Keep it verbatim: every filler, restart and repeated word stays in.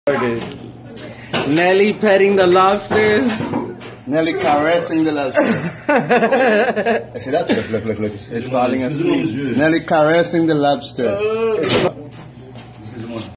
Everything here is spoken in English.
Nelly petting the lobsters. Nelly caressing the lobsters. See that? Look, look, look, look. It's falling asleep. Nelly caressing the lobsters.